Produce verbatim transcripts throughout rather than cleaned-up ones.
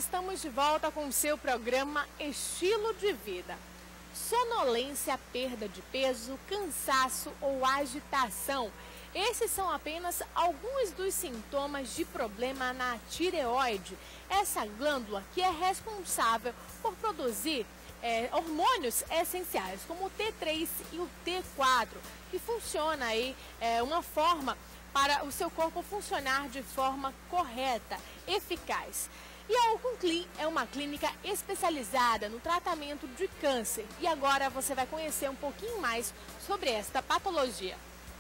estamos de volta com o seu programa Estilo de Vida. Sonolência, perda de peso, cansaço ou agitação. Esses são apenas alguns dos sintomas de problema na tireoide. Essa glândula que é responsável por produzir é, hormônios essenciais, como o T três e o T quatro, que funciona aí é, uma forma para o seu corpo funcionar de forma correta, eficaz. E a Oncoclin é uma clínica especializada no tratamento de câncer. E agora você vai conhecer um pouquinho mais sobre esta patologia.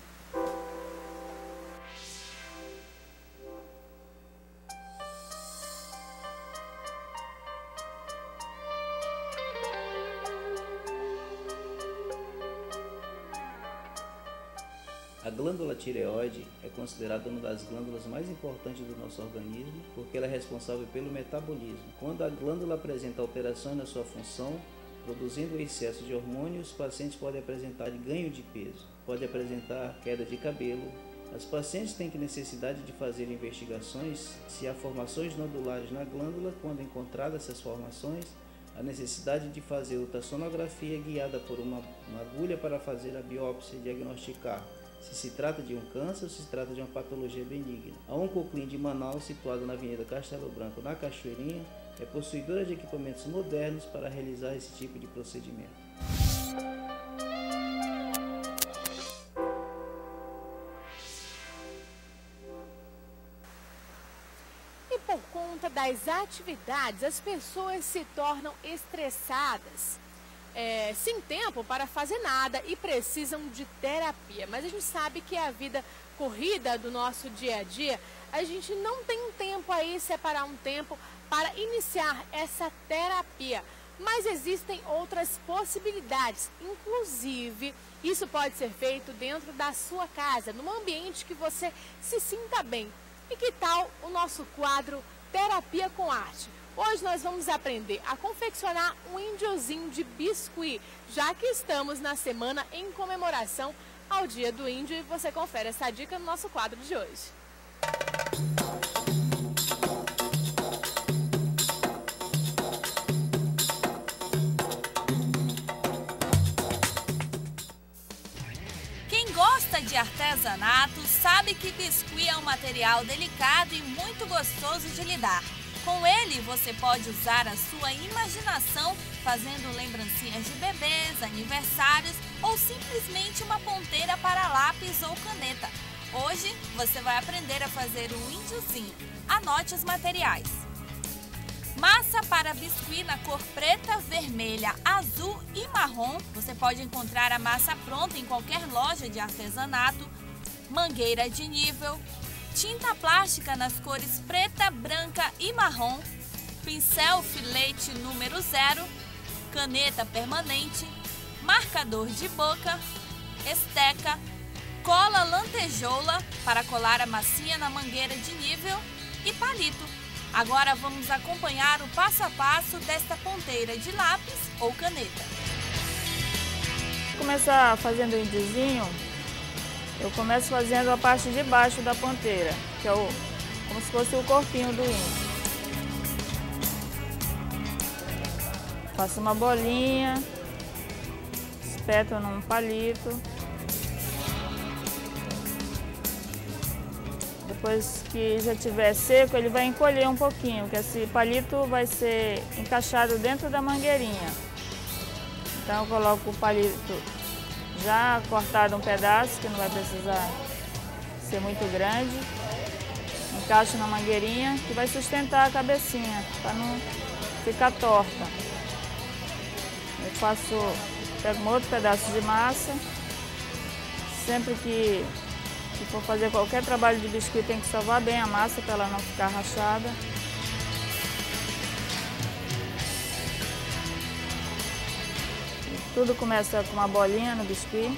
A glândula tireoide é considerada uma das glândulas mais importantes do nosso organismo porque ela é responsável pelo metabolismo. Quando a glândula apresenta alterações na sua função, produzindo excesso de hormônios, os pacientes podem apresentar ganho de peso, pode apresentar queda de cabelo. As pacientes têm necessidade de fazer investigações se há formações nodulares na glândula. Quando encontradas essas formações, a necessidade de fazer ultrassonografia guiada por uma, uma agulha para fazer a biópsia e diagnosticar se se trata de um câncer ou se se trata de uma patologia benigna. A Oncoclin de Manaus, situada na Avenida Castelo Branco, na Cachoeirinha, é possuidora de equipamentos modernos para realizar esse tipo de procedimento. E por conta das atividades, as pessoas se tornam estressadas. É, sem tempo para fazer nada e precisam de terapia. Mas a gente sabe que a vida corrida do nosso dia a dia, a gente não tem um tempo aí, separar um tempo para iniciar essa terapia. Mas existem outras possibilidades, inclusive isso pode ser feito dentro da sua casa, num ambiente que você se sinta bem. E que tal o nosso quadro Terapia com Arte? Hoje nós vamos aprender a confeccionar um índiozinho de biscuit, já que estamos na semana em comemoração ao Dia do Índio, e você confere essa dica no nosso quadro de hoje. Quem gosta de artesanato sabe que biscuit é um material delicado e muito gostoso de lidar. Com ele, você pode usar a sua imaginação fazendo lembrancinhas de bebês, aniversários ou simplesmente uma ponteira para lápis ou caneta. Hoje, você vai aprender a fazer um índiozinho. Anote os materiais. Massa para biscuit na cor preta, vermelha, azul e marrom. Você pode encontrar a massa pronta em qualquer loja de artesanato. Mangueira de nível. Tinta plástica nas cores preta, branca e marrom, pincel filete número zero, caneta permanente, marcador de boca, esteca, cola lantejoula para colar a massinha na mangueira de nível e palito. Agora vamos acompanhar o passo a passo desta ponteira de lápis ou caneta. Vou começar fazendo o índiozinho. Eu começo fazendo a parte de baixo da ponteira, que é o, como se fosse o corpinho do índio. Faço uma bolinha, espeto num palito. Depois que já estiver seco, ele vai encolher um pouquinho, porque esse palito vai ser encaixado dentro da mangueirinha. Então eu coloco o palito já cortado um pedaço, que não vai precisar ser muito grande. Encaixo na mangueirinha, que vai sustentar a cabecinha, para não ficar torta. Eu faço, pego um outro pedaço de massa. Sempre que, que for fazer qualquer trabalho de biscuit, tem que salvar bem a massa para ela não ficar rachada. Tudo começa com uma bolinha no biscuit.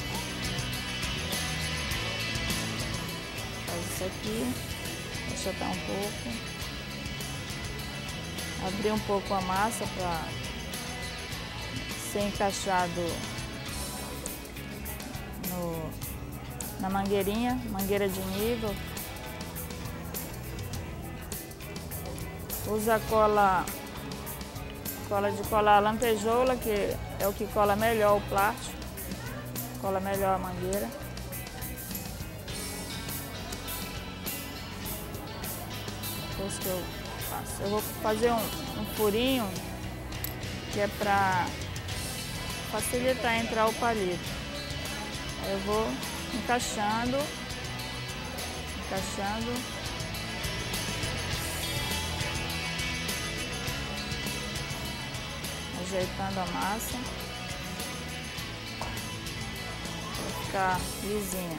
Faz isso aqui, achatar um pouco. Abrir um pouco a massa para ser encaixado no, na mangueirinha, mangueira de nível. Usa cola cola de colar lantejoula, que é o que cola melhor o plástico, cola melhor a mangueira. Depois que eu faço, eu vou fazer um, um furinho que é para facilitar entrar o palito. Aí eu vou encaixando, encaixando. Ajeitando a massa para ficar lisinha.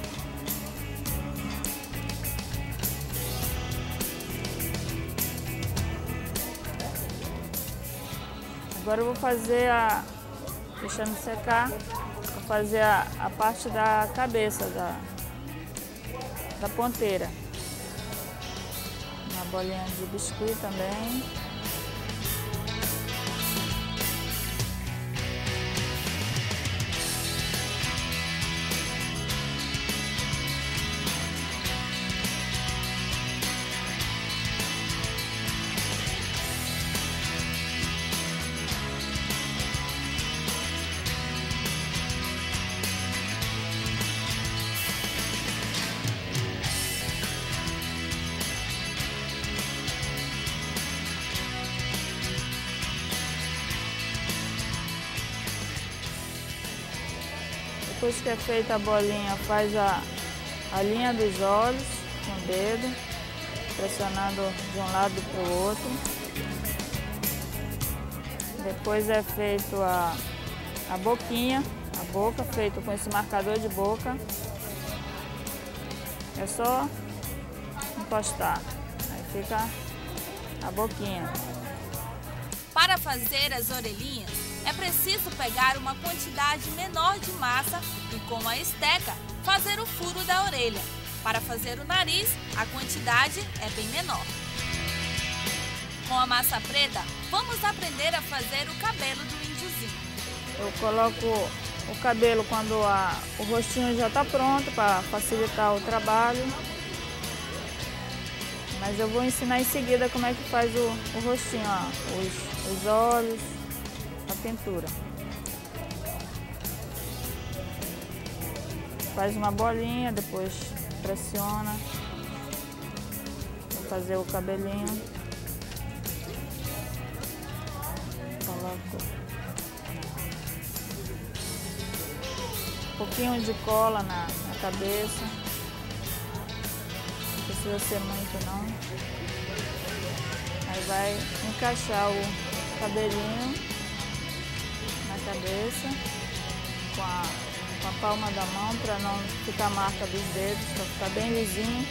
Agora eu vou fazer a, deixando secar, vou fazer a, a parte da cabeça da, da ponteira. Uma bolinha de biscuit também. Depois que é feita a bolinha, faz a, a linha dos olhos com o dedo, pressionando de um lado para o outro. Depois é feito a, a boquinha, a boca, feito com esse marcador de boca. É só encostar, aí fica a boquinha. Para fazer as orelhinhas, é preciso pegar uma quantidade menor de massa e, com a esteca, fazer o furo da orelha. Para fazer o nariz, a quantidade é bem menor. Com a massa preta, vamos aprender a fazer o cabelo do índiozinho. Eu coloco o cabelo quando a, o rostinho já está pronto, para facilitar o trabalho. Mas eu vou ensinar em seguida como é que faz o, o rostinho, ó, os, os olhos, a pintura. Faz uma bolinha, depois pressiona. Vou fazer o cabelinho. Coloco um pouquinho de cola na, na cabeça. Não precisa ser muito não. Aí vai encaixar o cabelinho na cabeça com a, com a palma da mão para não ficar marca dos dedos, para ficar bem lisinho.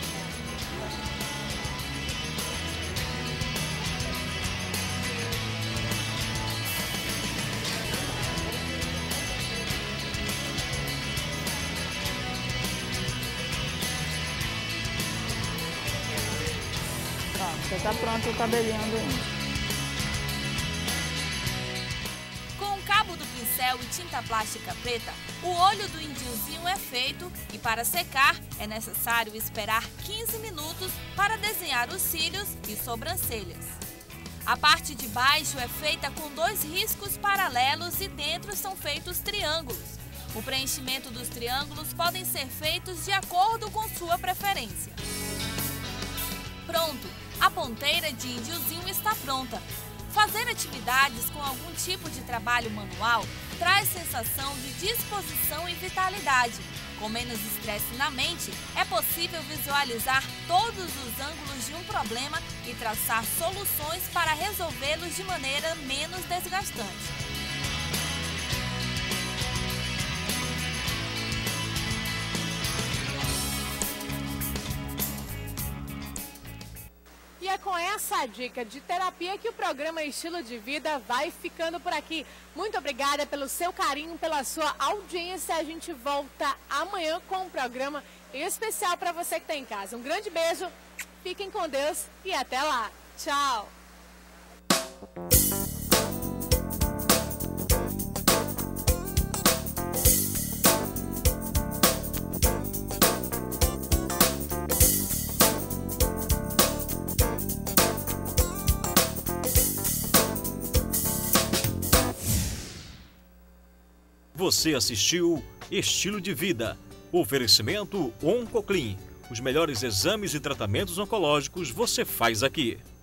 Pronto, já está pronto o cabelinho do índio. E tinta plástica preta, o olho do índiozinho é feito e, para secar, é necessário esperar quinze minutos para desenhar os cílios e sobrancelhas. A parte de baixo é feita com dois riscos paralelos e dentro são feitos triângulos. O preenchimento dos triângulos podem ser feitos de acordo com sua preferência. Pronto! A ponteira de índiozinho está pronta. Fazer atividades com algum tipo de trabalho manual traz sensação de disposição e vitalidade. Com menos estresse na mente, é possível visualizar todos os ângulos de um problema e traçar soluções para resolvê-los de maneira menos desgastante. E é com essa dica de terapia que o programa Estilo de Vida vai ficando por aqui. Muito obrigada pelo seu carinho, pela sua audiência. A gente volta amanhã com um programa especial para você que está em casa. Um grande beijo, fiquem com Deus e até lá. Tchau! Você assistiu Estilo de Vida. Oferecimento OncoClean. Os melhores exames e tratamentos oncológicos você faz aqui.